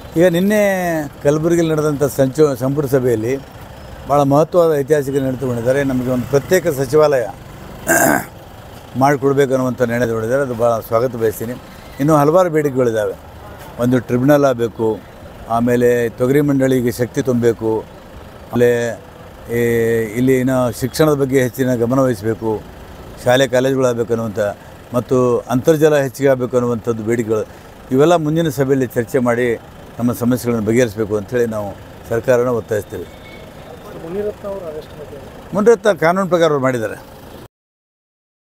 ಈಗ ನಿನ್ನೆ ಕಲಬುರಗಿಯಲ್ಲಿ ನಡೆದಂಥ ಸಂಪುಟ ಸಭೆಯಲ್ಲಿ ಭಾಳ ಮಹತ್ವವಾದ ಐತಿಹಾಸಿಕ ನಿರ್ಣಯ ತಗೊಂಡಿದ್ದಾರೆ. ನಮಗೆ ಒಂದು ಪ್ರತ್ಯೇಕ ಸಚಿವಾಲಯ ಮಾಡಿಕೊಡ್ಬೇಕು ಅನ್ನುವಂಥ ನಿರ್ಣಯ ತಗೊಂಡಿದ್ದಾರೆ. ಅದು ಭಾಳ ಸ್ವಾಗತ ಬಯಸ್ತೀನಿ. ಇನ್ನೂ ಹಲವಾರು ಬೇಡಿಕೆಗಳಿದ್ದಾವೆ. ಒಂದು ಟ್ರಿಬ್ಯುನಲ್ ಆಗಬೇಕು, ಆಮೇಲೆ ತೊಗರಿ ಮಂಡಳಿಗೆ ಶಕ್ತಿ ತುಂಬಬೇಕು, ಆಮೇಲೆ ಇಲ್ಲಿ ಇನ್ನು ಶಿಕ್ಷಣದ ಬಗ್ಗೆ ಹೆಚ್ಚಿನ ಗಮನ ವಹಿಸಬೇಕು, ಶಾಲೆ ಕಾಲೇಜುಗಳಾಗಬೇಕು ಅನ್ನುವಂಥ ಮತ್ತು ಅಂತರ್ಜಲ ಹೆಚ್ಚಿಗೆ ಆಗಬೇಕು ಅನ್ನುವಂಥದ್ದು ಬೇಡಿಕೆಗಳು. ಇವೆಲ್ಲ ಮುಂದಿನ ಸಭೆಯಲ್ಲಿ ಚರ್ಚೆ ಮಾಡಿ ನಮ್ಮ ಸಮಸ್ಯೆಗಳನ್ನು ಬಗೆಹರಿಸಬೇಕು ಅಂಥೇಳಿ ನಾವು ಸರ್ಕಾರನ ಒತ್ತಾಯಿಸ್ತೇವೆ. ಮುನಿರತ್ನ ಕಾನೂನು ಪ್ರಕಾರ ಅವರು ಮಾಡಿದ್ದಾರೆ.